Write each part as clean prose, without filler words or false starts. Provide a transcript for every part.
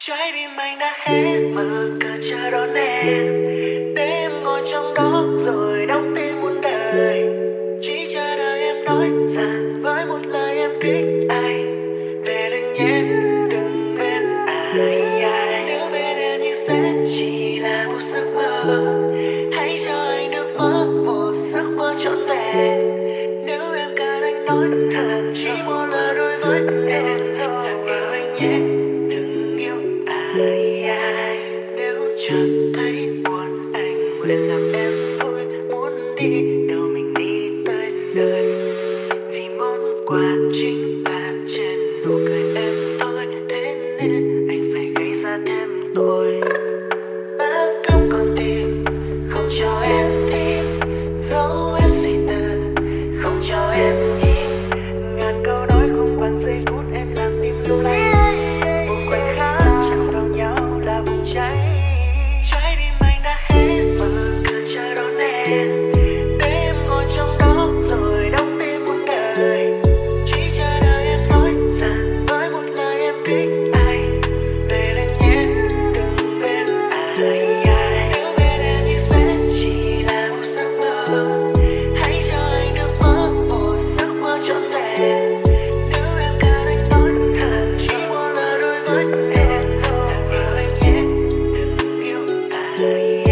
Trái tim anh đã hết mở cửa chờ đón em, để em ngồi trong đó rồi đóng tim muôn đời. Chỉ chờ đợi em nói rằng với một lời em thích anh, để đừng nhé, đừng bên ai. Nếu bên em như sẽ chỉ là một giấc mơ, hãy cho anh được mơ một giấc mơ trọn vẹn. Nếu em cần anh nói thật chỉ một lời đối với em là yêu anh nhé, đừng yêu ai. Nếu chẳng thấy buồn anh nguyện làm em vui, muốn đi đâu mình đi tới nơi. Vì món quà chính là trên nụ cười em thôi, thế nên anh phải gây ra thêm tội. Đã không còn tim, không cho em tìm, dấu vết suy tư, không cho em nhìn. Ngàn câu nói không bằng giây phút em làm tim lung lay. Một khoảnh khắc chạm vào nhau là bùng cháy. Trái tim anh đã hết mở cửa chờ đón em, để em ngồi trong đó rồi đóng tim muôn đời. Chỉ chờ đợi em nói rằng với một lời em thích anh, để đừng nhé, đừng bên ai. Nếu bên em như sẽ chỉ là một giấc mơ, hãy cho anh được mơ một giấc mơ trọn vẹn. Nếu em cần anh nói thật chỉ một lời đối với em là yêu anh nhé, đừng yêu ai.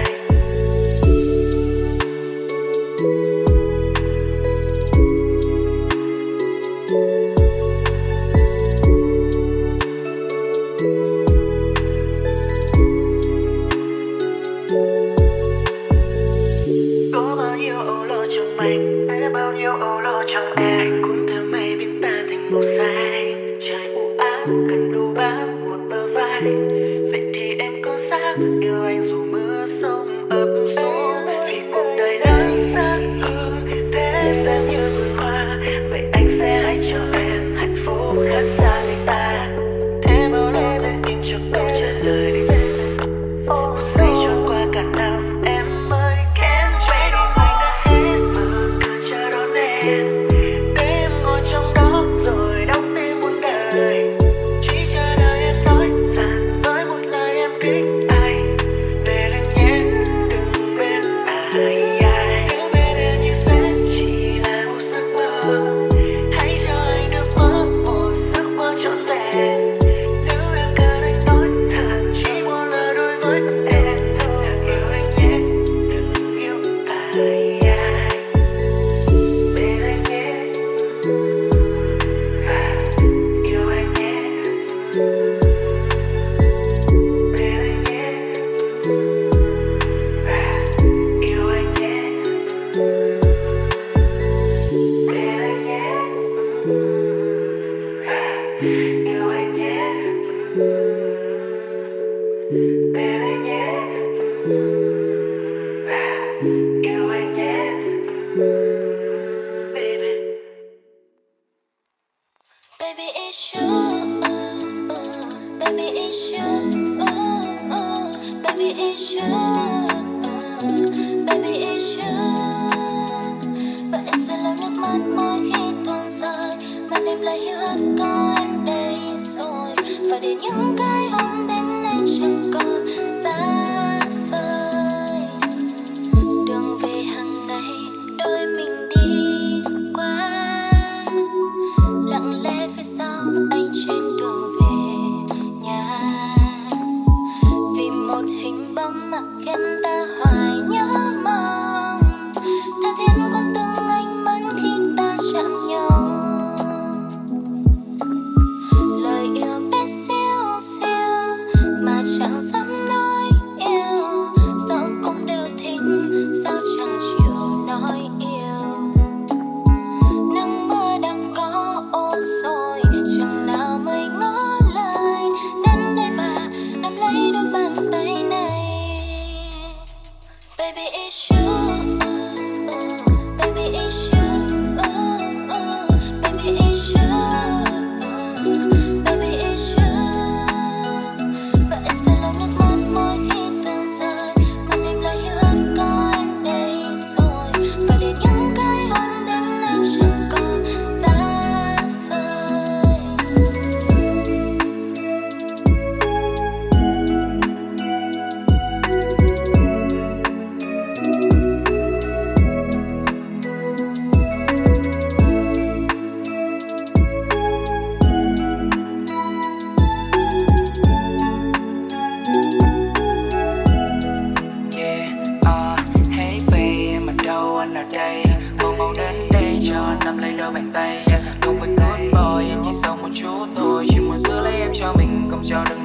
Có bao nhiêu âu lo trong anh, để bao nhiêu âu lo trong em. Anh cuốn theo mây biến ta thành màu xanh. Trời u ám cần đủ bám một bờ vai. Vậy thì em có dám yêu anh dù mưa sông ập xuống? Vì cuộc đời đáng xa hơn thế gian như vườn hoa. Vậy anh sẽ hãy cho em hạnh phúc khác xa người ta. Thế bao lâu tôi tìm cho câu trả lời đi. Một giây trôi qua cả năm em mới kém. Trái tim anh đã hết mở cửa chờ đón em, để em ngồi trong đó rồi đóng tim muôn đời. Chỉ chờ đợi em nói rằng với một lời em thích anh, để đừng nhé, đừng bên ai. Nếu bên em như sẽ chỉ là một giấc mơ, hãy cho anh được mơ một giấc mơ trọn vẹn. Nếu em cần anh nói thật chỉ một lời đối với em là yêu anh nhé, đừng yêu ai. Bên anh nhé, yêu anh nhé, bên anh nhé, yêu anh nhé, bên anh nhé, yêu anh nhé, bên anh nhé, yêu anh nhé, baby. Baby, it's you. Baby, it's you. Baby, it's you. Baby, it's you. Và em sẽ lau nước mắt mỗi khi tuôn rơi. Màn đêm lại hiu hắt có em đây rồi. Và để những cái hôn đến anh chẳng còn xa vời. Đường về hàng ngày đôi mình đi qua, lặng lẽ phía sau anh trên đường về nhà. Vì một hình bóng mà khiến ta hoài nhớ mong, tha thiết có từng ánh mắt khi ta chạm nhau. Lời yêu bé xíu xíu mà chẳng dám nói.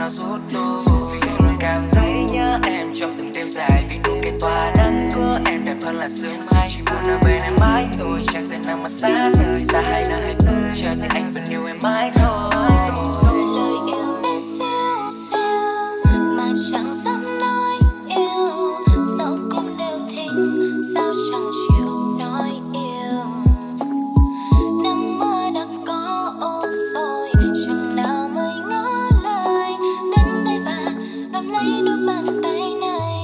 nào rút lui. Vì anh luôn cảm thấy nhớ em trong từng đêm dài. Vì nụ cười tỏa nắng của em đẹp hơn là sương mai. Chỉ muốn ở bên em mãi thôi, chẳng thể nào mà xa rời. Ta hai nơi hạnh phúc chờ thì anh vẫn yêu em mãi thôi. Lời yêu bé xíu xíu mà chẳng dám nói yêu, dẫu cũng đều thích sao chẳng chịu nói yêu. Nắng mưa đã có ô rồi, chẳng nào mới ngỏ lời đến đây và nắm lấy đôi bàn tay này.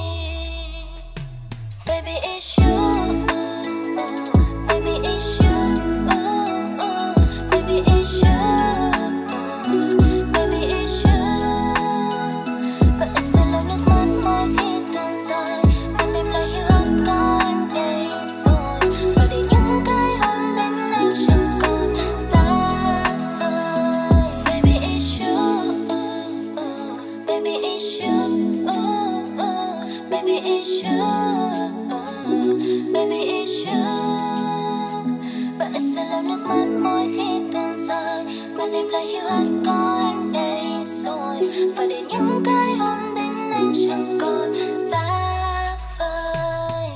Baby it's you, baby it's you, baby it's you. Em lại hiểu anh có anh đây rồi, và để những cái hôn đến anh chẳng còn xa vời.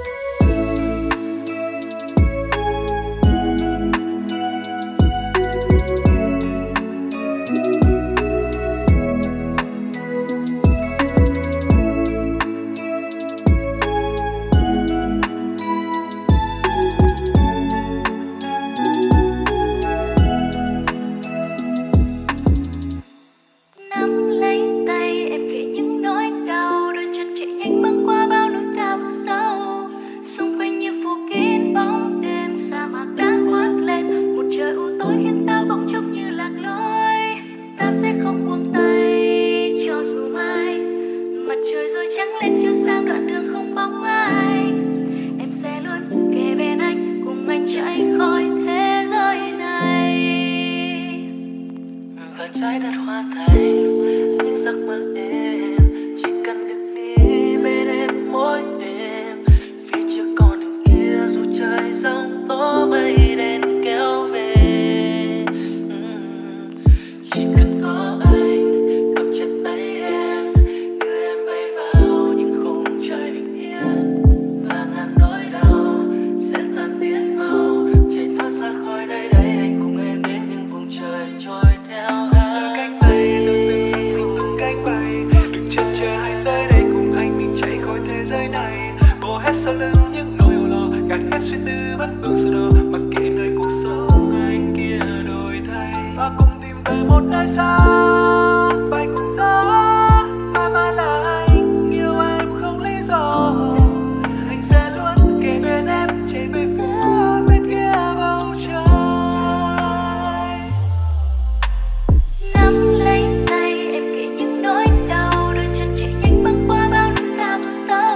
Trái đất hóa thành những giấc mơ êm, chỉ cần được đi bên em mỗi đêm. Phía trước con đường kia dù trời giông tố mây đen kéo về, chỉ cần có anh cầm chặt tay em, đưa em bay vào những khung trời bình yên. Và ngàn nỗi đau sẽ tan biến mau, chạy thoát ra khỏi đây đây anh cùng em đến những vùng trời trôi theo anh. Sau lưng những nỗi âu lo, gạt hết suy tư bất ngờ sau đó, mặc kệ nơi cuộc sống anh kia đổi thay, và cùng tìm về một nơi xa, bay cùng gió. Mãi mãi là anh yêu em không lý do, anh sẽ luôn kề bên em, chạy về phía bên kia bầu trời. Nắm lấy tay em kể những nỗi đau, đôi chân chạy nhanh băng qua bao núi cao vực sâu.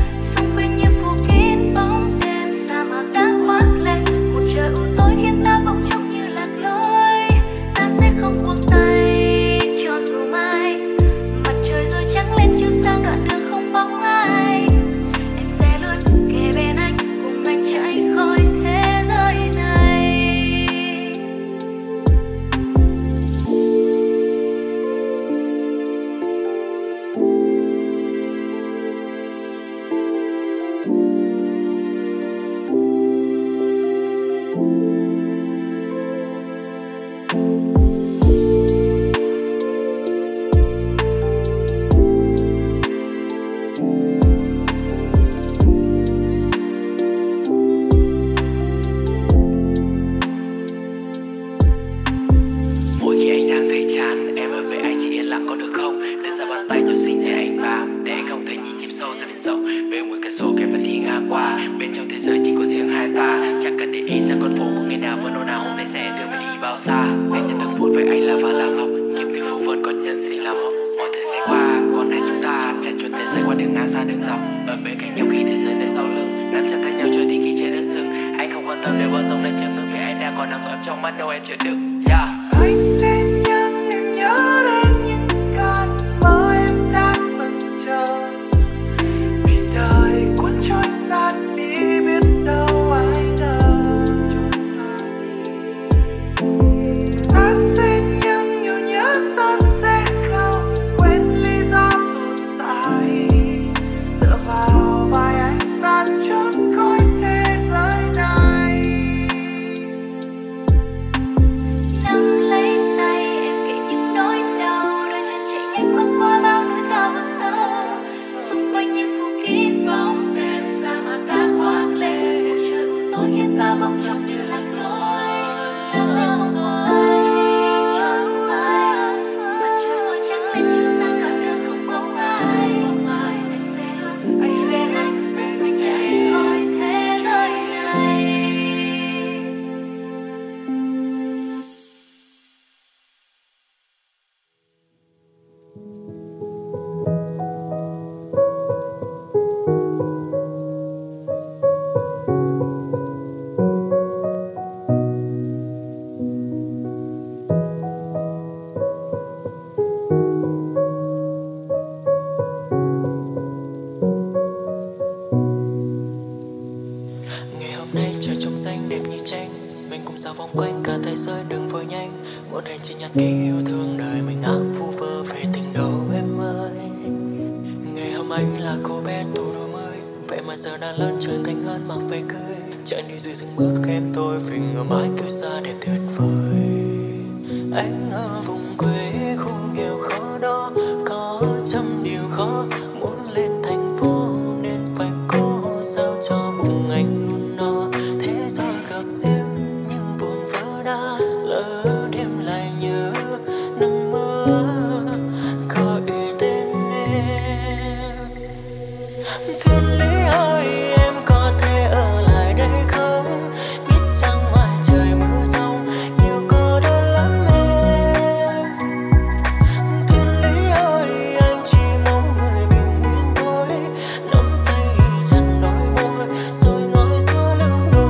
Anh đến nhưng em nhớ đến những cơn mơ em đang mừng chờ, vì đời cuốn trôi ta đi biết đâu ai ngờ. Ta sẽ nhưng nhiều nhớ ta sẽ không nhịp băng qua bao núi cao và sâu, xung quanh như phủ kín bóng đêm, sa mạc đã khoác lên bầu trời u tối khiến ta vòng trong như lạc lối. Ta sẽ không buông tay cho dù mãi mặt trời rồi trắng lên chiếu sáng cả đường không bóng ai. Anh sẽ luôn bên anh chạy khỏi thế giới này. Ngày hôm nay trời trong xanh đẹp như tranh, mình cùng dạo vòng quanh cả thế giới đừng vội nhanh. Một hành trình nhật ký yêu thương đời mình ác vu vơ về tình đâu em ơi. Ngày hôm ấy là cô bé tuổi đôi mươi, vậy mà giờ đã lớn trưởng thành hơn mặc về cười. Chạy đi dưới rừng bước em tôi vì ngờ mãi kiêu sa đẹp tuyệt vời. Anh ở vùng quê khu nghèo khó đó, có trăm điều khó, muốn lên thành phố nên phải cố sao cho bụng anh luôn no. Thế rồi gặp em nhưng vùng vỡ đã lỡ đêm lại nhớ nắng mưa gọi tên em. Thiên lý ơi em có thể ở lại đây không, biết chăng ngoài trời mưa giông nhiều cô đơn lắm em. Thiên lý ơi anh chỉ mong người bình yên thôi, nắm tay chặt đôi môi rồi ngồi giữa lưng đôi.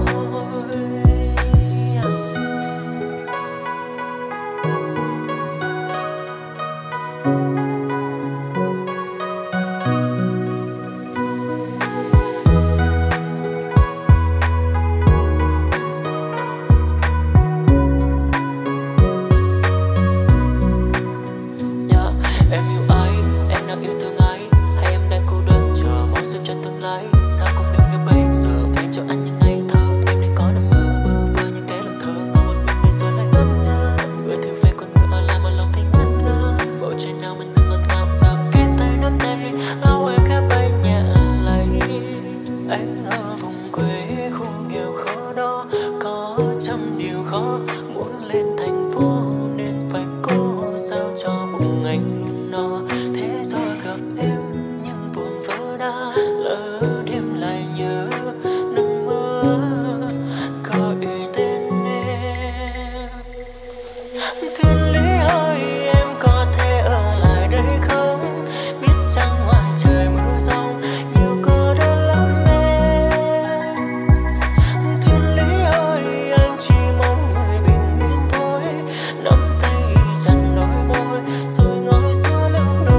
Em yêu ai, em đang yêu thương ai, hay em đang cô đơn chờ mong xuân cho tương lai. Sao không yêu như bây giờ, mang cho anh những ngày thơ. Em đang có nằm mơ, bơ vơ như kẻ làm thơ. Ngồi một mình đây rồi lại ngẩn ngơ, người thì về còn người ở lại mà lòng thì ngẩn ngơ. Bầu trời nào mình từng ngọt ngào giờ kết tay nắm tay, áo em khẽ bay nhẹ lấy. Anh ở vùng quê khu nghèo khó đó, có trăm điều khó, muốn lên thành phố nên phải cố sao cho bụng anh luôn no. Thế rồi gặp em nhưng vùng vỡ đã lỡ đêm lại nhớ nắng mưa gọi tên em. Thiên lý ơi em có thể ở lại đây không, biết chăng ngoài trời mưa giông nhiều cô đơn lắm em. Thiên lý ơi anh chỉ mong người bình yên thôi, nắm tay chặt đôi môi rồi ngồi giữa lưng đôi.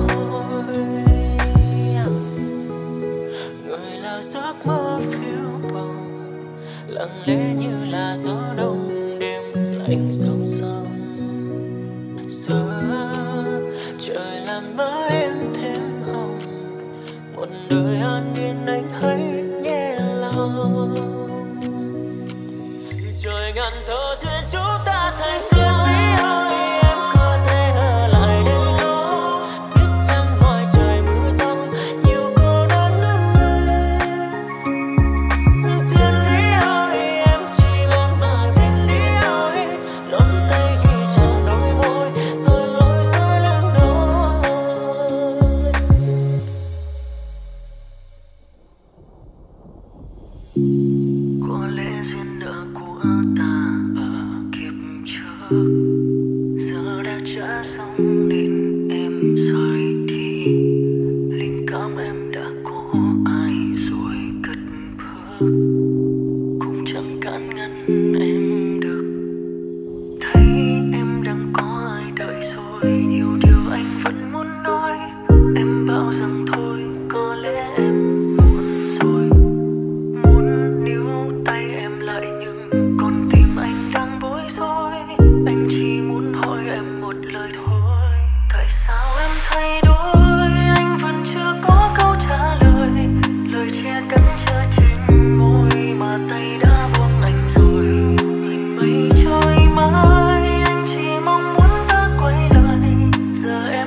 Người là giấc mơ phiêu bồng, lặng lẽ như là gió đông đêm lạnh sông sông. Giờ trời làm mơ em thêm hồng, một đời an yên anh hãy nhẹ lòng. Trời ngàn thơ duyên chúng ta thành thiên lý ơi em có thể ở lại đây không, biết chăng ngoài trời mưa giông nhiều cô đơn lắm em. Thiên lý ơi em chỉ mong mà thiên lý ơi, nắm tay khi chạm đôi môi rồi ngồi dưới lưng đôi. Có lẽ duyên nợ của ta ở kiếp trước giờ đã trả xong nên em rời đi. Linh cảm em đã có ai rồi cất bước, cũng chẳng cản ngăn em được. Thấy em đang có ai đợi rồi, nhiều điều anh vẫn muốn nói. Em bảo rằng thôi có lẽ em muộn rồi, muốn níu tay em lại nhưng con tim anh đang bối rối. Anh chỉ muốn hỏi em một lời thôi, tại sao em thay đổi? Anh vẫn chưa có câu trả lời, lời chia cắt chưa trên môi mà tay đã buông anh rồi. Nhìn mây trôi mãi, anh chỉ mong muốn ta quay lại. Giờ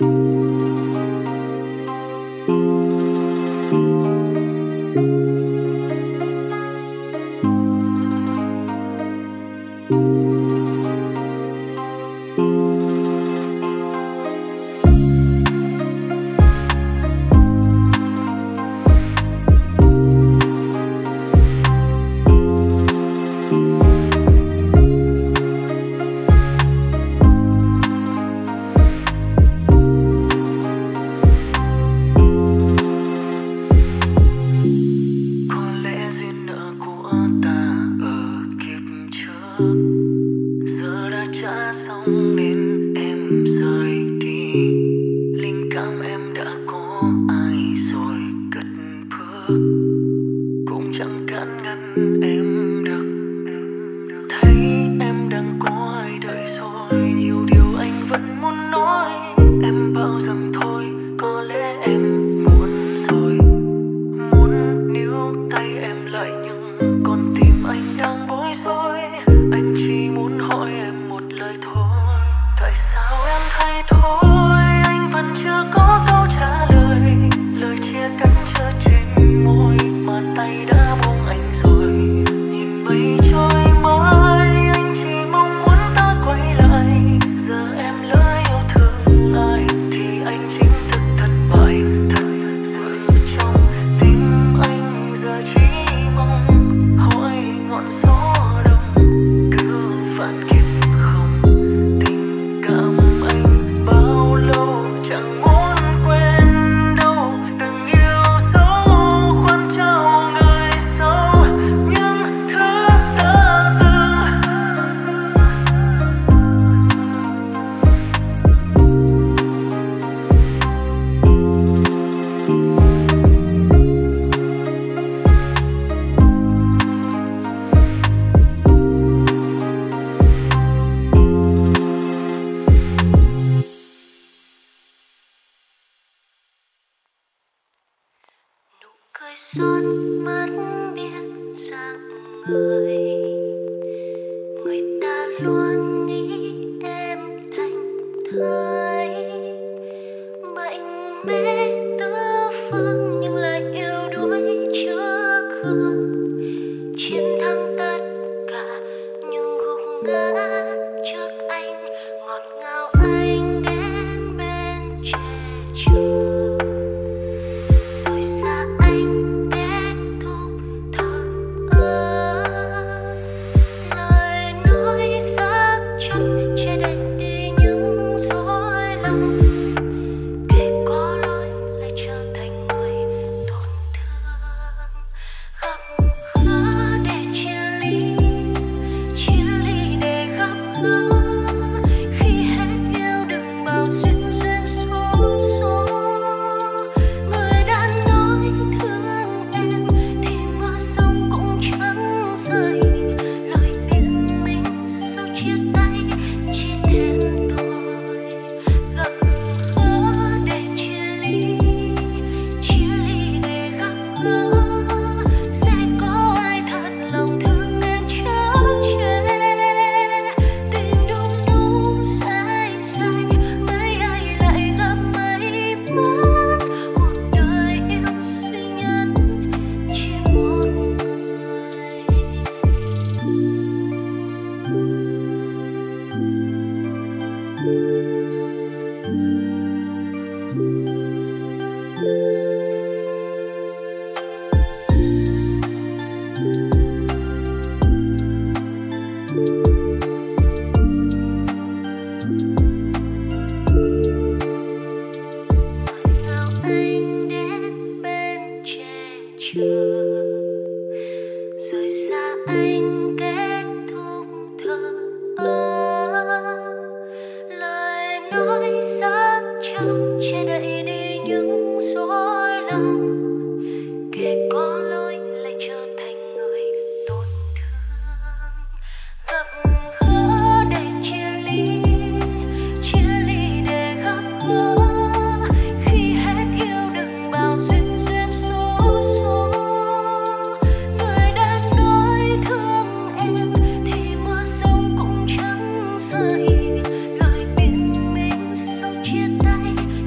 Chia tay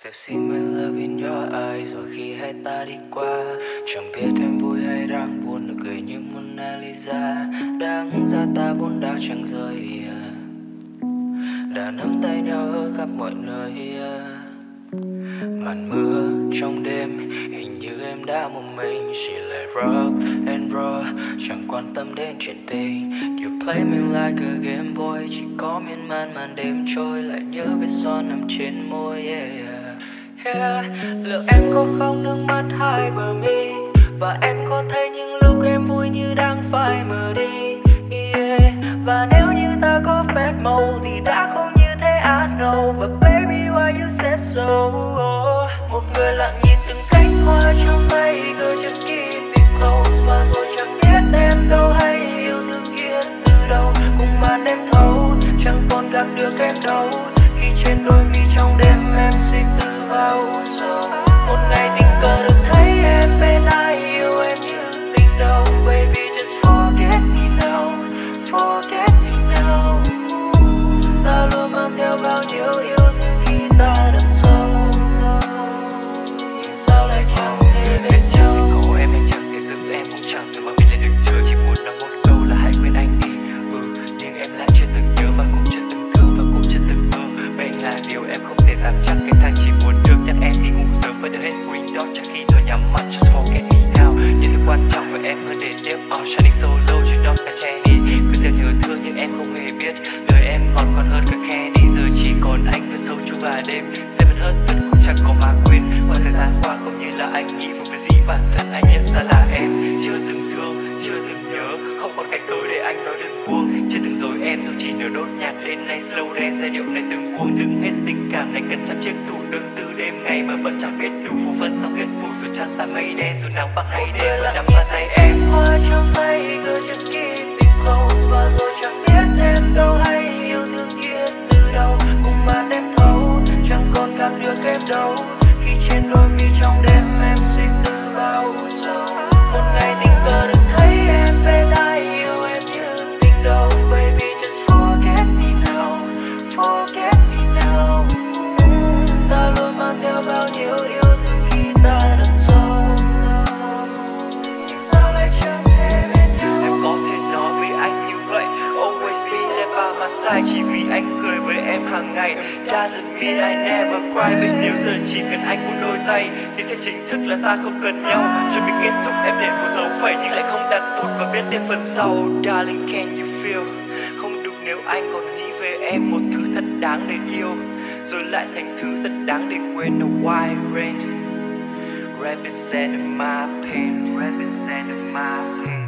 Still see my love in your eyes. Và khi hai ta đi qua, chẳng biết em vui hay đang buồn, nụ cười như Mona Lisa. Đáng ra ta vốn đã chẳng rời, đã nắm tay nhau ở khắp mọi nơi. Màn mưa trong đêm, hình như em đã một mình, chỉ lại rock and roll, chẳng quan tâm đến chuyện tình. You play me like a game boy, chỉ có miên man màn đêm trôi, lại nhớ vết son nằm trên môi. Liệu em có khóc nước mắt hai bờ mi, và em có thấy những lúc em vui như đang phai mờ đi. Và nếu như ta có phép màu thì đã không như thế, I know. But baby why you said so? Một người lặng nhìn từng cánh hoa trong tay, girl just keep it close. Và rồi chẳng biết em đâu hay yêu thương kia từ đâu, cùng màn đêm thâu chẳng còn gặp được em đâu. Khi trên đôi mi trong đêm em suy tư vào u sầu, một ngày tình cờ được thấy em bên ai yêu em như tình đầu. Baby just forget me now, forget me now. Ta luôn mang theo bao nhiêu yêu thương khi ta đằng sâu, nhưng sao lại chẳng thể bên nhau. Cổ em chẳng thể giữ em cũng chẳng thể mà mình lại đừng chờ. Chỉ muốn nói một câu là hãy quên anh đi. Nhưng em lại chưa từng nhớ và cũng chưa từng thương và cũng chưa từng mơ. Vậy là điều em không thể dám chắc. Cái thằng chỉ muốn được nhắc em đi ngủ sớm và đợi hết green dot trước khi tôi nhắm mắt. Just forget me now. Những thứ quan trọng với em hơn để tiếp on shining so low, you don't phải che đi. Cứ gieo nhớ thương nhưng em không hề biết, lời em còn hơn cả Candy. Giờ chỉ còn anh với sâu chu và đêm, seven hurt tất cũng chẳng có mà quên. Và thời gian qua không như là anh nghĩ, và vì gì bản thân anh nhận ra là em chưa từng thương, chưa từng nhớ, không còn cách cớ để anh nói đừng buông. Chưa từng dối em dù chỉ nửa đốt nhạc đến nay slow dance, giai điệu này từng cuồng đừng hết tình cảm này cần chăm chiếc tủ tương tư đêm ngày mà vẫn chẳng biết đủ phù phân sau kết phụ. Dù chắn ta mây đen dù nắng bằng hay đêm vẫn nắm vào tay em. Hoa trong tay girl just keep it close. Và rồi chẳng biết em đâu hay yêu thương kia từ đâu, cùng màn đêm thâu chẳng còn gặp được em đâu. Khi trên đôi mi trong đêm em suy tư vào u sầu, một ngày tình cờ được thấy em bên ai yêu em như tình đầu. Baby just forget me now, forget me now. Ta luôn mang theo bao nhiêu yêu thương khi ta đằng sâu, nhưng sao lại chẳng thể bên nhau. Em có thể nói với anh như vậy, always be there by my side, chỉ vì anh cười với em hàng ngày. Doesn't mean I never cry. Vậy nếu giờ chỉ cần anh một đôi tay thì sẽ chính thức là ta không cần nhau. Chuẩn bị kết thúc em để một dấu phẩy nhưng lại không đặt bút và viết thêm phần sau. Darling can you feel? Không đủ nếu anh còn nghĩ về em một thứ thật đáng để yêu, rồi lại thành thứ thật đáng để quên. A white rain representing my pain, representing my pain.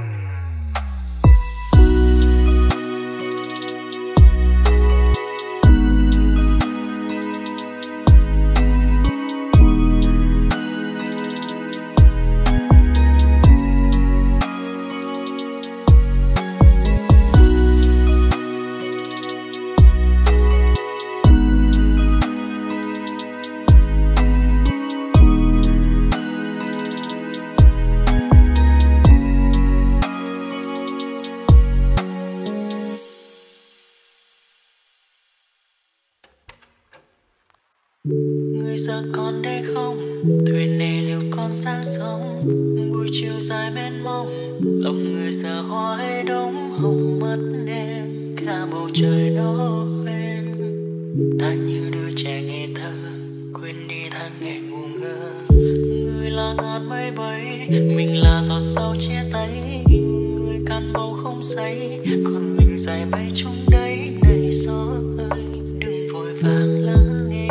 Người giờ còn đây không? Thuyền này liệu còn sáng sóng? Buổi chiều dài mênh mông, lòng người giờ hoài đông hồng mắt em. Cả bầu trời đó quên, ta như đứa trẻ ngây thơ, quên đi tháng ngày ngu ngơ. Người là ngàn mây bay, mình là giọt sâu chia tay. Người cạn bầu không say, còn mình dài bay trong đấy. Này gió ơi, đừng vội vàng lắng nghe.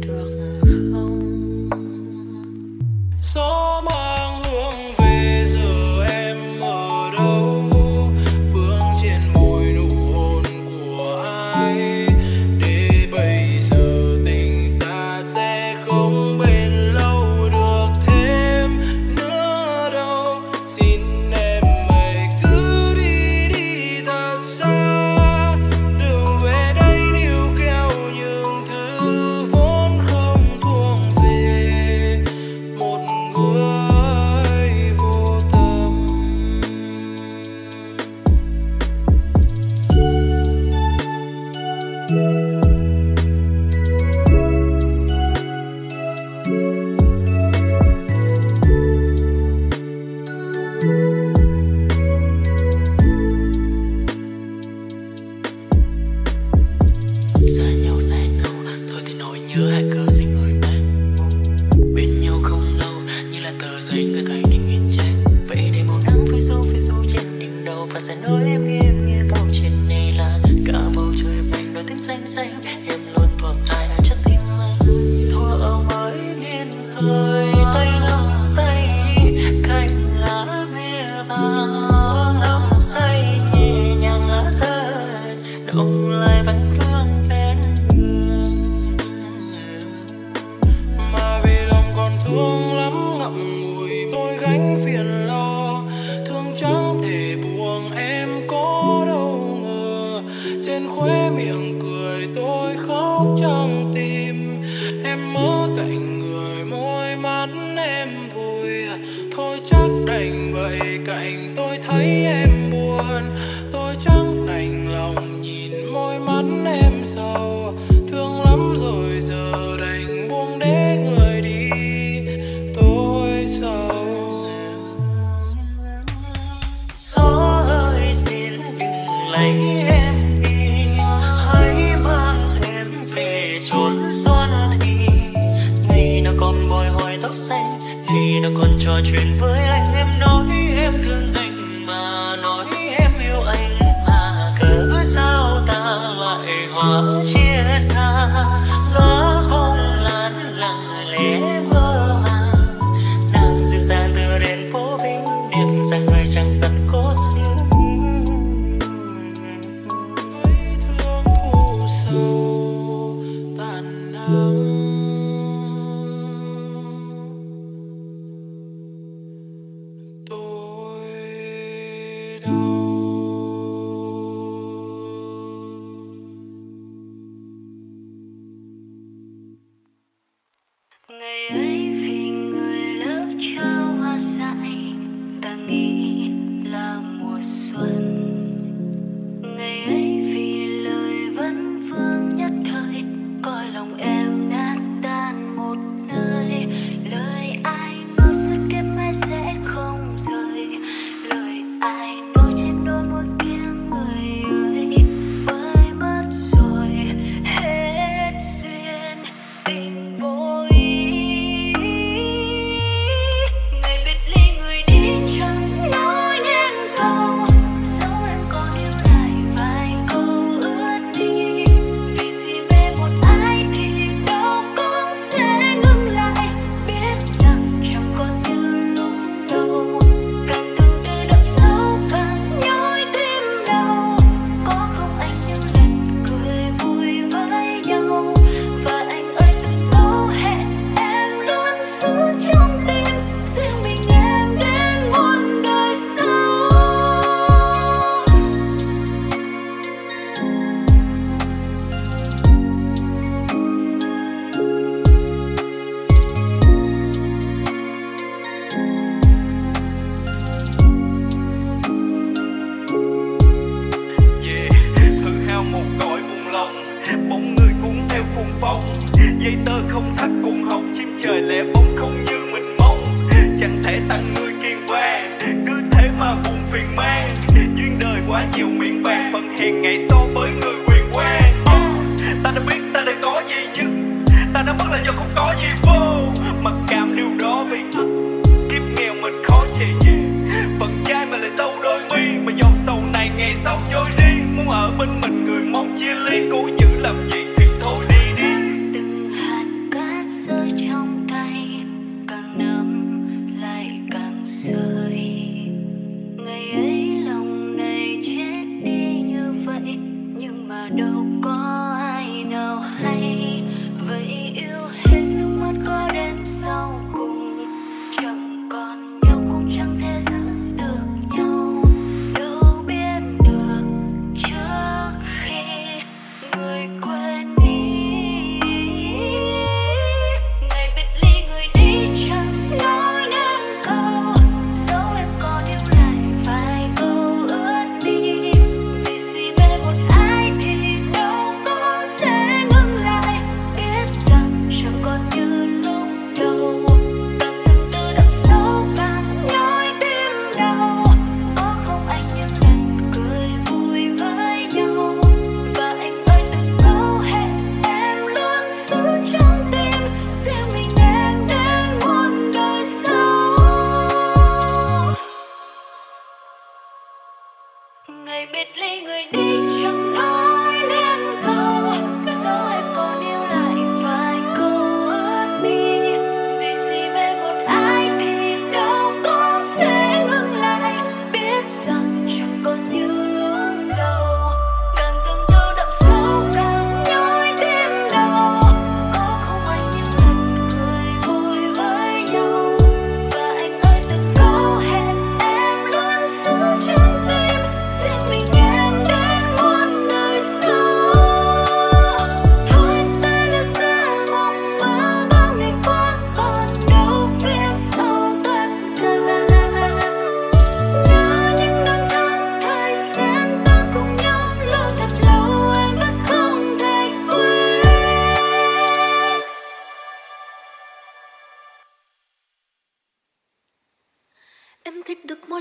Gió mang hương về giờ em ở đâu? Vương trên môi nụ hôn của ai? Để bây giờ tình ta sẽ không bền lâu được thêm nữa đâu. Xin em hãy cứ đi đi thật xa, đừng về đây níu kéo những thứ vốn không thuộc về một người vô tâm. nhớ hãy cứ xin người mang. Bên nhau không lâu như là tờ giấy người thấy định in tranh. Vậy để màu nắng phiêu du trên đỉnh đầu và sẽ nói em nghe câu chuyện này là cả bầu trời vành đôi tím xanh xanh. Em luôn thuộc ai ở chất tim anh. Hoa âu mới nghiêng hơi tay nắm tay cành lá mê vàng nắm say nhẹ nhàng lá rơi động lại vẫn vương ven đường. Mà vì lòng còn thương lắm ngậm ngùi mỗi gánh phiền lo, thương chẳng thể buông em có đâu ngờ. Trên khóe miệng cười tôi khóc trong tim, em ở cạnh người môi mắt em vui. Thôi chắc đành vậy cạnh tôi thấy em buồn, tôi chẳng đành lòng nhìn môi mắt em sầu. Thương lắm rồi giờ đành buông để người đi, tôi sầu. Gió ơi xin đừng lấy em đi, hãy mang em về chốn xuân thì. Ngày nào còn bồi hồi tóc xanh, khi nào còn trò chuyện với anh. Em nói em thương anh mà nói em yêu anh, mà cớ sao ta lại hóa chia xa. Lá không lan lặng lẽ mơ màng, nàng dịu dàng từ đèn phố Vinh điệp rằng người chẳng cần cố xin. Thấy thương thu sầu tàn nắng, tôi đau. Ngày ấy vì người lớp cho hoa dại, ta nghĩ là mùa xuân. Ngày ấy vì lời vấn vương nhất thời, coi lòng em nát tan một nơi. Lời ai nói suốt kiếp mai sẽ không rời, lời ai nói trên đôi môi kia người ơi. Với mất rồi hết duyên, tình vô ý. Ngày biệt ly người đi chẳng nói nên câu, dẫu em còn yêu lại vài câu ước đi. Vì si mê một ai thì đâu cũng sẽ ngừng lại, biết rằng chẳng còn như lúc đầu. Càng từng từ đậm sâu càng nhói tim đau, có không anh những lần cười vui với nhau. Và anh ơi từng câu hẹn em luôn giữ trong tim, riêng mình em đến muôn đời sau. Yeah, hư hao một cõi buồn lòng, bóng người cuốn theo cuồng phong. Dây tơ không thắt cuồng hồng, chim trời lẻ bóng không như mình mong. Chẳng thể tặng người kiên vàng, cứ thế mà buồn phiền mang. Duyên đời quá nhiều miệng vàng, phần hèn ngày so với người quyền quan. Ta đã biết ta đã có gì nhưng ta đã mất là do không có gì vô. Mặc cảm điều đó vì kiếp nghèo mình khó chịu. Phần trai mà lại sâu đôi mi, mà giọt sầu này ngày sau trôi đi. Muốn ở bên mình người mong chia ly, cố giữ làm gì thì thôi đi đi. Từng hạt cát rơi trong tay, càng nắm lại càng rơi. Ngày ấy lòng này chết đi như vậy, nhưng mà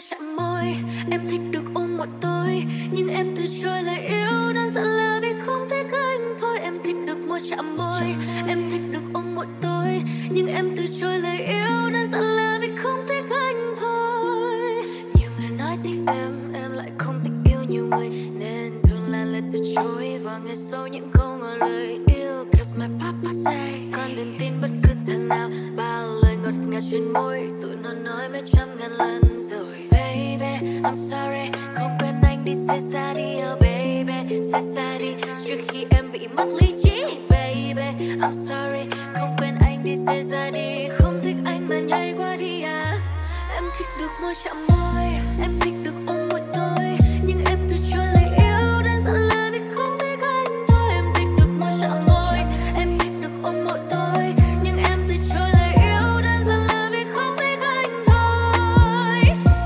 chạm môi, em thích được ôm một tôi, nhưng em từ chối lời yêu đơn giản là vì không thích anh thôi. Em thích được môi chạm môi, em thích được ôm một tôi, nhưng em từ chối lời yêu đơn giản là vì không thích anh thôi. Nhiều người nói thích em lại không thích yêu nhiều người, nên thường là lời từ chối và nghe sau những câu ngỏ lời yêu. Cause my papa say, con đừng tin bất cứ thằng nào bao lời ngọt ngào trên môi, tụi nó nói mấy trăm ngàn lần rồi. Baby, I'm sorry, không quên anh đi xe xa đi, oh baby, xe xa đi trước khi em bị mất lý trí. Baby, I'm sorry, không quên anh đi xe ra đi, không thích anh mà nhảy qua đi à. Em thích được môi chạm môi, em thích được ôm một tôi, nhưng em từ chối lời yêu đơn giản là vì không thích anh thôi. Em thích được môi chạm môi, em thích được ôm một tôi, nhưng em từ chối lời yêu đơn giản là vì không thích anh thôi.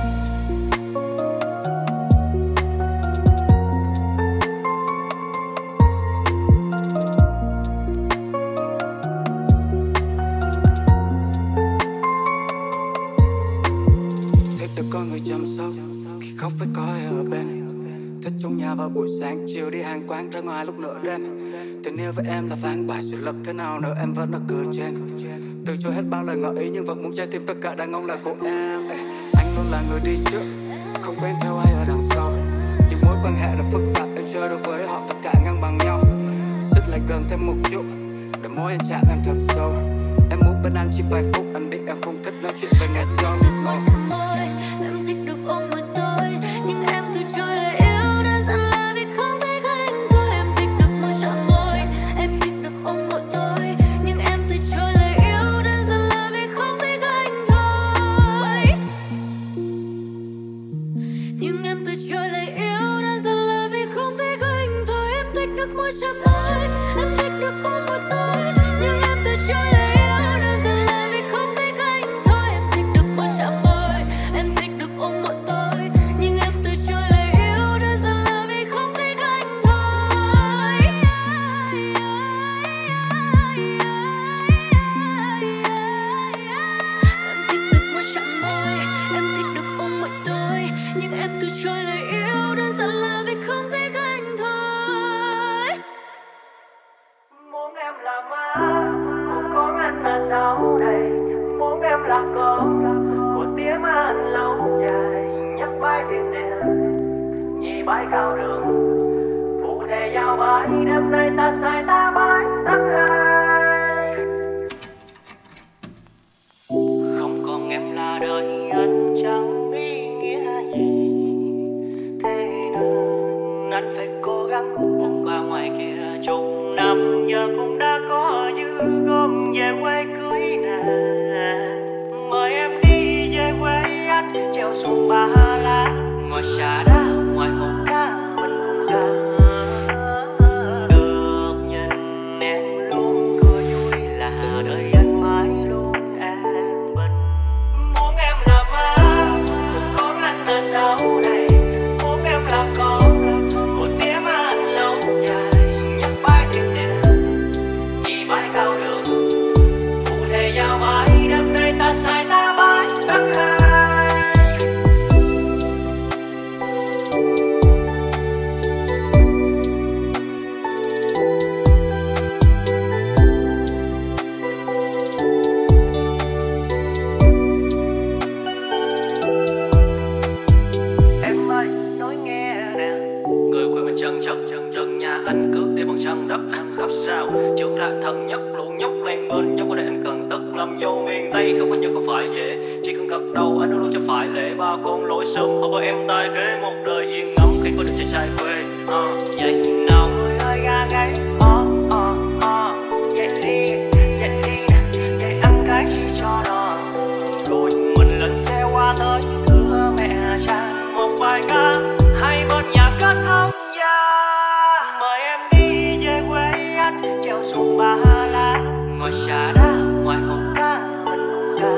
Thích được có người chăm sóc khi khóc phải có ai ở bên. Thích trong nhà vào buổi sáng chiều đi hàng quán ra ngoài lúc nửa đêm. Tình yêu với em là ván bài sự lực thế nào nữa em vẫn ở cửa trên. Từ chối hết bao lời ngỏ ý nhưng vẫn muốn trái tim tất cả đàn ông là của em. Anh luôn là người đi trước, không quen theo ai ở đằng sau. Những mối quan hệ là phức tạp em chơi được với họ tất cả ngang bằng nhau. Xích lại gần thêm một chút để môi anh chạm em thật sâu. Em muốn bên anh chỉ vài phút anh đi em không thích nói chuyện về ngày sau. Được môi chạm môi, em thích được ôm một tôi, nhưng em từ chối lời yêu đơn giản là vì không thích anh thôi. Em thích được môi chạm môi, em thích được ôm một tôi, nhưng em từ chối lời yêu đơn giản là vì không thích anh thôi. Nhưng em từ chối lời yêu đơn giản là vì không thích anh thôi. Em thích được môi chạm môi, em thích được ôm một tôi, nhưng em từ chối lời yêu đơn giản là vì không thích anh thôi. Em thích được môi chạm môi, em thích được ôm một tôi, nhưng em từ chối lời yêu đơn giản là vì không thích anh thôi. Em thích được môi chạm môi, em thích được ôm một tôi, nhưng em từ chối lời yêu đơn giản là vì không thích anh thôi. Muốn em là má của con anh là sau này, muốn em là con của tiếng anh lâu dài. Nhắc bài thiên địa nhị bãi cao đường, phụ thề giao bãi đêm nay ta sai ta bãi tháng hai. Không còn em là đời anh chẳng ý nghĩa gì, thế nên anh phải cố gắng buông ba ngoài kia. Chục năm giờ cũng đã có dư gom về quê cưới nàng. Mời em đi về quê anh treo xuồng Ba Lá, ngồi xà đá ngoài hồ cá mình cùng ra. Được nhìn em luôn cười vui là đời anh mãi luôn an bình. Muốn em là má của con anh là sau này, muốn em là con của tiếng anh lâu dài. Nhắc bài thiên địa nhị bãi cao đường, phụ thề giao bãi đêm nay ta sai ta bãi tháng hai. Em ơi nói nghe nè, người quê mình chân chất dân nhà anh cướp đi bằng chân đất. Khóc sao trưởng là thân nhất luôn nhóc lên bên nhóc của đây anh cần tất làm dâu miền Tây không có như không phải dễ. Chỉ cần gật đầu anh luôn cho phải lệ ba con lối sớm họ bởi em tay kế một đời yên ngắm khi có được trên trai quê. Vậy nào người ơi ga gáy vậy đi nè, vậy ăn cái chi cho nó. Rồi mình lên xe qua tới thưa mẹ cha một bài ca hay bên nhà kết thông gia. Mời em đi về quê anh treo xuồng Ba Lá, ngồi xà đá ngoài hồ cá mình cùng ra.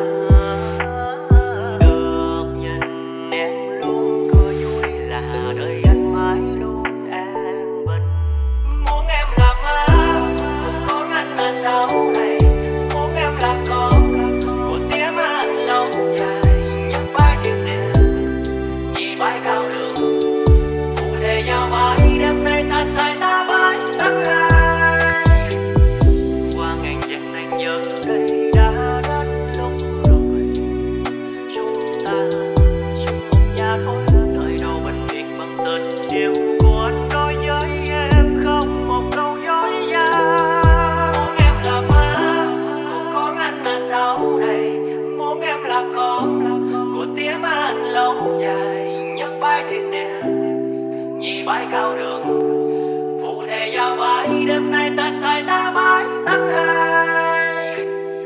Được nhìn em luôn cười vui là đời anh mãi luôn an bình. Muốn em là má của con anh là sau này, muốn em là con của tiếng anh lâu dài. Nhắc bài thiên địa đêm nay ta say ta mãi tặng ai.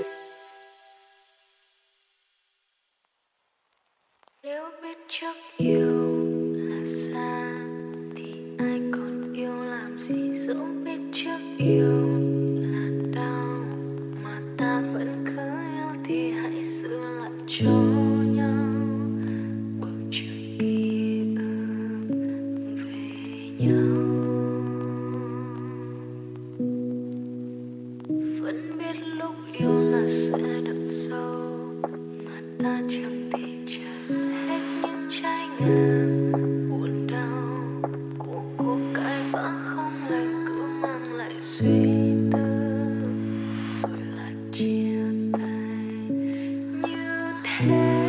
Nếu biết trước yêu là xa thì ai còn yêu làm gì, dẫu biết trước yêu là đau mà ta vẫn cứ yêu thì hãy giữ lại cho nhau bầu trời ký ức về nhau. Vẫn biết lúc yêu là sẽ đậm sâu mà ta chẳng thể trả hết những trái ngang buồn đau của cuộc cãi vã không lành, cứ mang lại suy tư rồi lại chia tay như thế.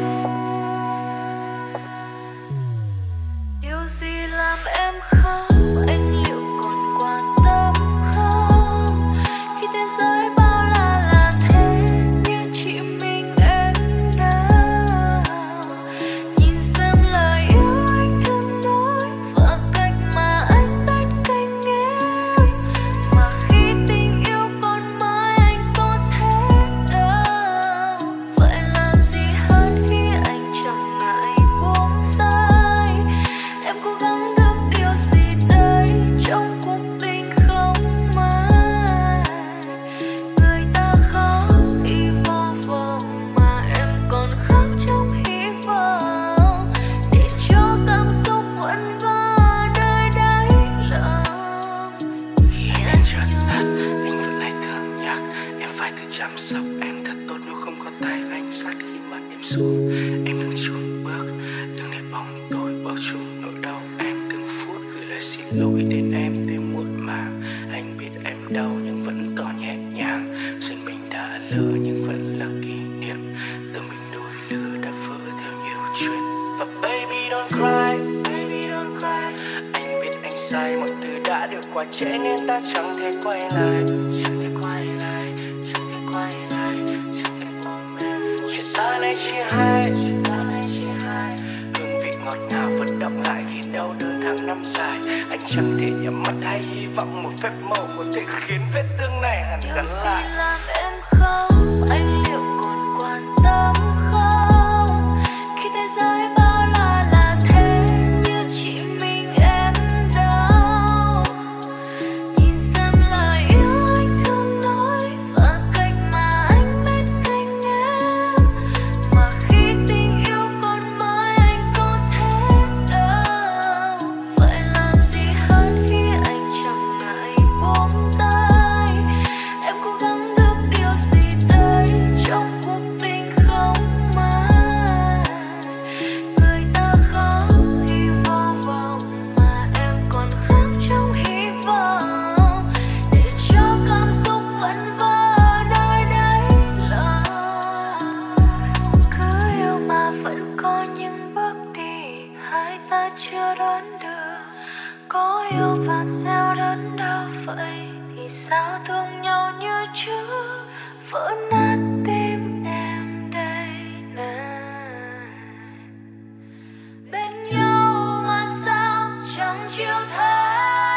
Điều gì làm em khóc, anh liệu còn quan tâm không? Khi thế giới bao la thế như chỉ mình em đâu. Nhìn xem lời yêu anh thường nói và cách mà anh bên cạnh em, mà khi tình yêu còn mãi anh có thế đâu. Phải làm gì hơn khi anh chẳng ngại buông tay. Em cố gắng được điều gì đây trong cuộc tình không mai. Người ta khóc khi vô vọng mà em còn khóc trong hy vọng, để cho cảm xúc vẫn vỡ nơi đáy lòng. Khi ánh đèn chợt tắt, anh vẫn hay thương nhắc em phải tự chăm sóc em thật tốt, nếu không có tay anh sát khi mắt em xuống. Em đừng chùn bước, đừng để bóng tối bao trùm nỗi đau em từng phút. Gửi lời xin lỗi đến em tuy muộn màng, anh biết em đau nhưng vẫn tỏ nhẹ nhàng. Duyên mình đã lỡ nhưng vẫn là kỷ niệm, từ mình đôi lứa đã vỡ theo nhiều chuyện. Và baby don't cry, baby don't cry. Anh biết anh sai, mọi thứ đã được quá trễ nên ta chẳng thể quay lại, chẳng thể quay lại, chẳng thể quay lại, chẳng thể ôm em. Chuyện ta nay chia hai, chuyện ta nay chia hai. Hương vị ngọt ngào vẫn đọng lại khi đau đớn tháng năm dài. Anh chẳng thể nhắm mắt hay hy vọng một phép màu có thể khiến vết thương này hẳn Điều gắn gì lại. làm em khóc, anh liệu còn quan tâm không? Khi thế giới bao la thế như chỉ mình em đâu. Nhìn xem lời yêu anh thường nói và cách mà anh bên cạnh em, mà khi tình yêu còn mãi anh có thế đâu. Phải làm gì hơn khi anh chẳng ngại buông tay. Em cố gắng được điều gì đây trong cuộc tình không mai. Người ta khóc khi vô vọng mà em còn khóc trong hy vọng, để cho cảm xúc vẫn vỡ nơi đáy lòng. Cứ yêu mà vẫn có những bước đi hai ta chưa đoán được. Có yêu và sao đớn đau vậy thì sao thương nhau như trước. Vỡ nát tim em đây này. Bên nhau mà sao chẳng chịu thấy.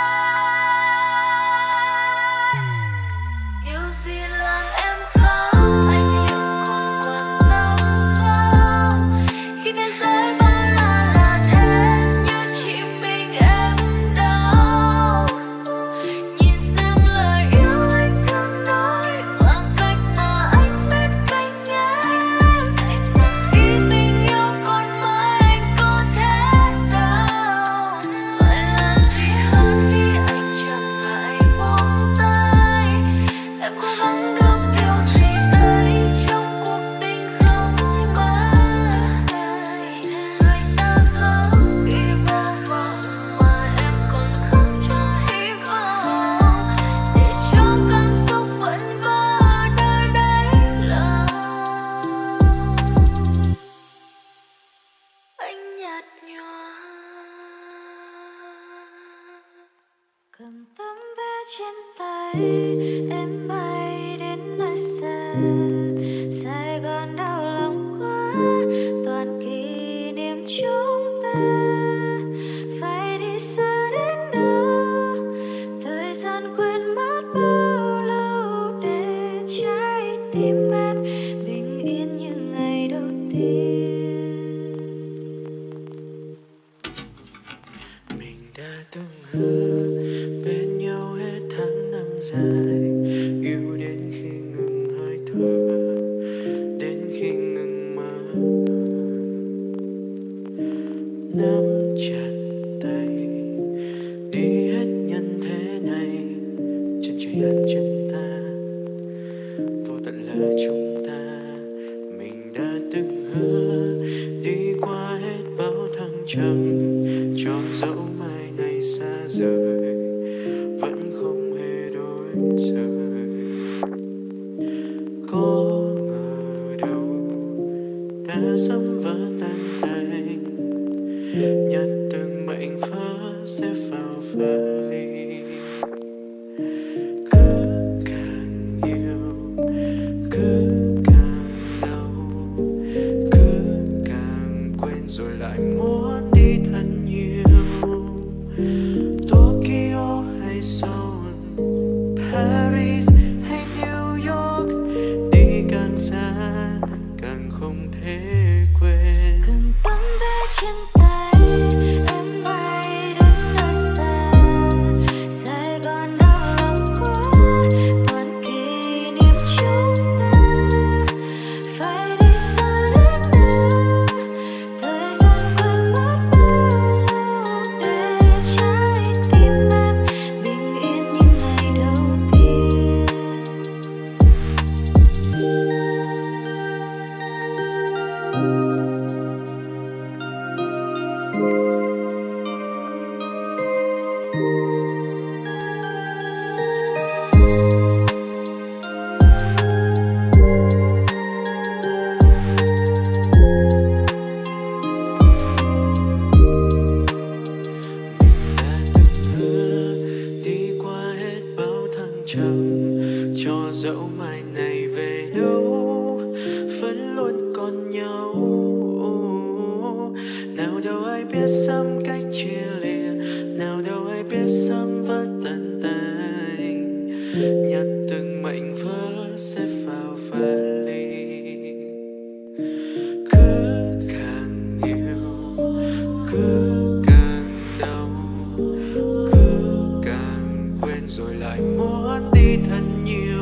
Điều gì làm em khóc, anh liệu còn quan tâm không? Khi thế giới bao la thế như chỉ mình em đâu. Nhìn xem lời yêu anh thường nói và cách mà anh bên cạnh em, mà khi tình yêu còn mãi anh có thế đâu. Phải làm gì hơn khi anh chẳng ngại buông tay. Em cố gắng được điều gì đây trong cuộc tình không mai. Người ta khóc khi vô vọng mà em còn khóc trong hy vọng, để cho cảm xúc vẫn vỡ nơi đáy lòng. Anh nhạt nhòa cầm tấm vé trên tay, em bay đến nơi xa. Sài Gòn đau lòng quá, toàn kỷ niệm chúng ta. Phải đi xa đến đâu, thời gian quên mất dài, yêu đến khi ngừng hơi thở, đến khi ngừng mơ. Nắm chặt tay đi hết nhân thế này, chân trời ấn chân ta, vô tận là chúng ta. Mình đã từng hứa đi qua hết bao thăng trầm, cho dẫu mai này xa rời vẫn không hề đổi rời. Có ngờ đâu ta dẫm vỡ tan tành, nhặt từng mảnh vỡ sẽ vào vali. Cứ càng yêu cứ càng đau, cứ càng quên rồi lại muốn đi thật nhiều. Tokyo hay Seoul, Paris hay New York, đi càng xa càng không thể quên. Cầm tấm vé trên tay em bay đến nơi xa, Sài Gòn đau lòng quá, toàn kỷ niệm chúng ta. Phải đi xa đến đâu, thời gian quên mất bao lâu, để trái tim em bình yên như ngày đầu tiên. Đi qua hết bao thăng trầm, cho dẫu mai này về đâu vẫn luôn còn nhau. Nào đâu ai biết sớm cách chia lìa, nào đâu ai biết sớm vỡ tan tành, nhặt từng mảnh vỡ sẽ vào vali. Cứ càng yêu cứ càng đau, cứ càng quên rồi lại muốn đi thật nhiều.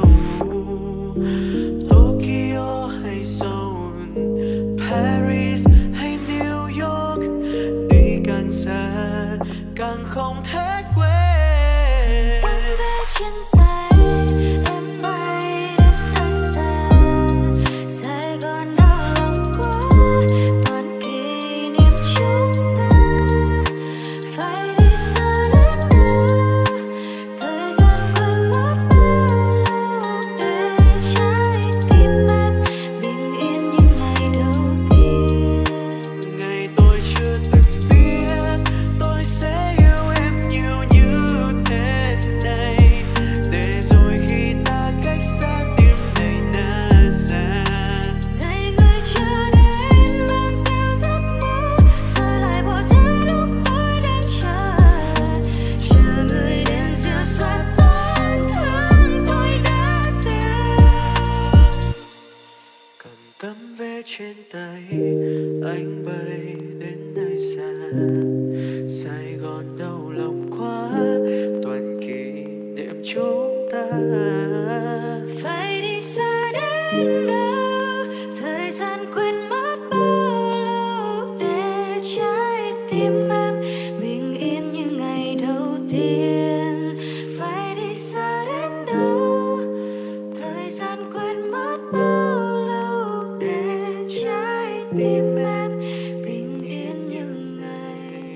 Tokyo hay Seoul, Paris hay New York, đi càng xa càng không thể quên. Tấm vé trên tay em bay đến nơi xa, Sài Gòn đau lòng quá, toàn kỷ niệm chúng ta. Phải đi xa đến đâu, thời gian quên mất bao lâu, để trái tim em bình yên như ngày đầu tiên. Ngày tôi chưa từng biết tôi sẽ yêu em nhiều như thế này, để rồi khi ta cách xa tim này nát ra. Ngày người chờ đến mang theo giấc mơ, rồi lại bỏ rơi lúc tôi đang chờ người đến dịu xóa tổn thương tôi đã từng. Cầm tấm vé trên tay anh bay đến nơi xa, Sài Gòn đau lòng quá, toàn kỷ niệm chúng ta. Phải đi xa đến đâu, thời gian quên mất bao lâu, để trái tim em bình yên như ngày đầu tiên. Phải đi xa đến đâu, thời gian quên mất bao lâu, để trái tim em bình yên như ngày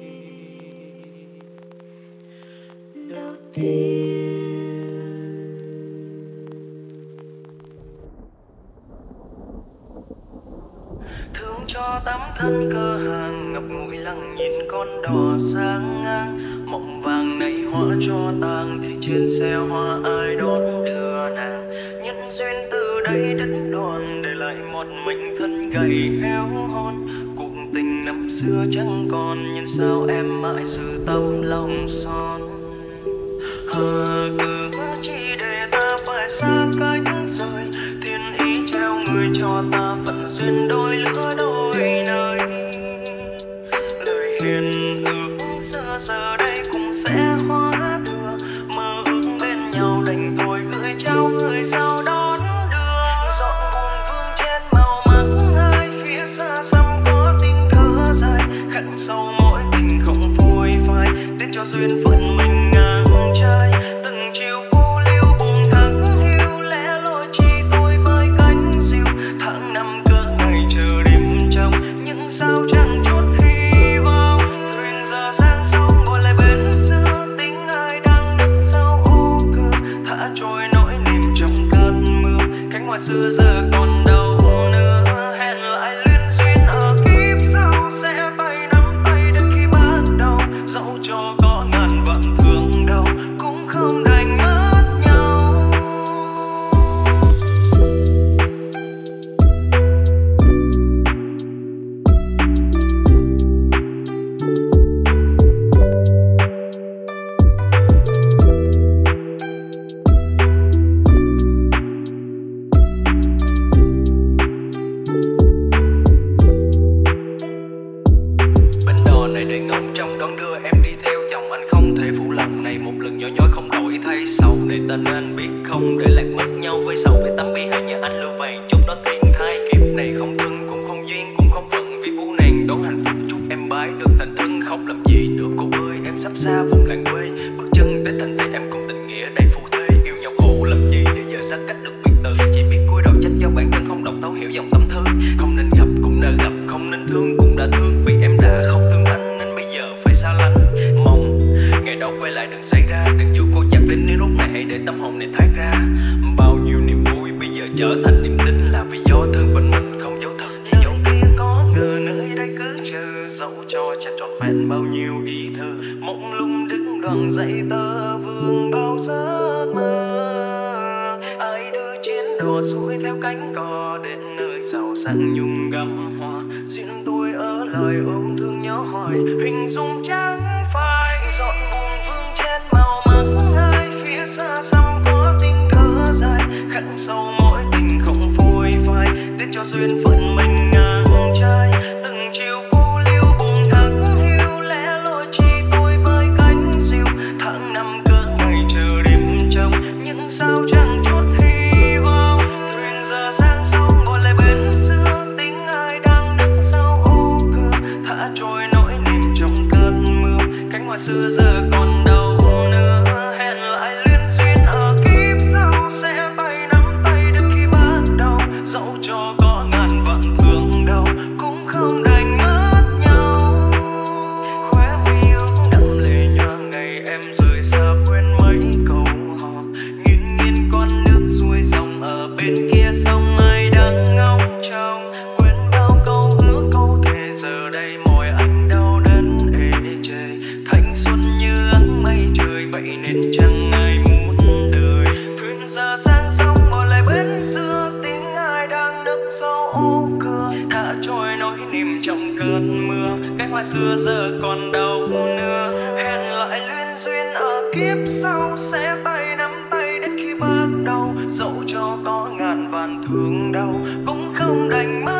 đầu tiên. Thương cho tấm thân cơ hàng ngập ngùi lặng nhìn con đò sang ngang, mộng vàng này hóa cho tang khi trên xe hoa ai đón đưa nàng. Nhân duyên từ đây đến đòn để lại một mình thân gầy héo hon. Cuộc tình năm xưa chẳng còn, nhưng sao em mãi giữ tấm lòng son. Cứ chỉ để ta phải xa cách rời, thiên ý treo người cho ta phận duyên đôi lứa đôi nơi. Lời hiền ước xưa giờ đây cũng sẽ hóa thừa, mơ ước bên nhau duyên phận mình ngang trái. Từng chiều cô liêu buồn thắc hiu, lẽ loi chi tôi với cánh diều. Tháng năm cỡ ngày chờ đêm trong những sao chẳng chút hy vọng. Thuyền giờ sang sông ngồi lại bên xưa, tính ai đang đứng sau ô cửa, thả trôi nỗi niềm trong cơn mưa. Cánh hoa xưa giờ còn đâu nữa, hẹn lại luyến duyên ở kiếp sau, sẽ tay nắm tay đến khi bắt đầu. Dẫu cho có ngàn vạn thương đau cũng không đành mất nhau. Bến đò này để ngóng trông đón đưa em đi theo chồng, anh không thể phụ lòng này một lần nhỏ nhói không đổi thay sầu. Để tên anh biết không để lạc mất nhau với sầu, về tấm bi hài nhờ anh lưu vàng chúc đó tiền thai. Kiếp này không thương cũng không duyên cũng không phận, vì vũ nàng đón hạnh phúc chúc em bái được thành thân. Không làm gì nữa cô ơi, em sắp xa vùng làng quê, bước chân tới thành thị em cùng tình nghĩa đầy phù thê. Yêu nhau khổ làm gì để giờ xa cách được biệt từ, chỉ biết cúi đầu trách do bản thân không đọc thấu hiểu dòng tâm thư. Không nên gặp cũng đã gặp, không nên thương cũng đã thương, vì em đã không thương anh nên bây giờ phải xa lánh. Mong ngày đầu quay lại đừng xảy ra, đừng giữ cô chặt đến nếu lúc này hãy để tâm hồn này thoát ra. Bao nhiêu niềm vui bây giờ trở thành niềm tin, là vì do thương phận mình không dấu thật. Chỉ dẫu kia có ngờ nơi đây cứ chờ, dẫu cho chẳng trọn vẹn bao nhiêu ý thơ. Mộng lung đứng đoàn dãy tơ vương bao giấc mơ. Ai đưa chuyến đò xuôi theo cánh cò đến nơi giàu sang nhung gấm hoa. Duyên tôi ở lời ôm thương nhớ hoài, hình dung chẳng phải dọn buồn vương trên màu mắt ai. Phía xa xăm có tiếng thở dài, khắc sâu mỗi tình không phôi phai. Tiếc cho duyên phận mình ngang trái. Từng chiều cô liêu buồn thắc hiu, lẽ loi chi tôi với cánh diều. Tháng năm cỡ ngày chờ đêm trong những sao chẳng chút hy vọng. Thuyền giờ sang sông ngồi lại bên xưa, tính ai đang đứng sau ô cửa, thả trôi nỗi niềm trong cơn mưa. Cánh hoa xưa giờ còn đâu nữa, hẹn lại luyến duyên ở kiếp sau, sẽ tay nắm tay đến khi bắt đầu. Dẫu cho có ngàn vạn thương đau cũng không đành mất nhau. Khóe mi ướt đẫm lệ nhòa ngày em rời xa, quên mấy câu hò. Nghiêng nghiêng con nước xuôi dòng ở bên kia sông, ai đang ngóng trông. Quên bao câu hứa câu thề, giờ đây mỏi anh đau đớn ê chề. Thanh xuân như áng mây trời, vậy nên chẳng ai muốn đời. Thuyền giờ sang sông ngồi lại bên xưa, tiếng ai đang nấp sau ô cửa, thả trôi nỗi niềm trong cơn mưa. Cái hoa xưa giờ còn đâu nữa, hẹn lại luyến duyên ở kiếp sau, sẽ tay nắm tay đến khi bắt đầu. Dẫu cho có ngàn vạn thương đau cũng không đành mất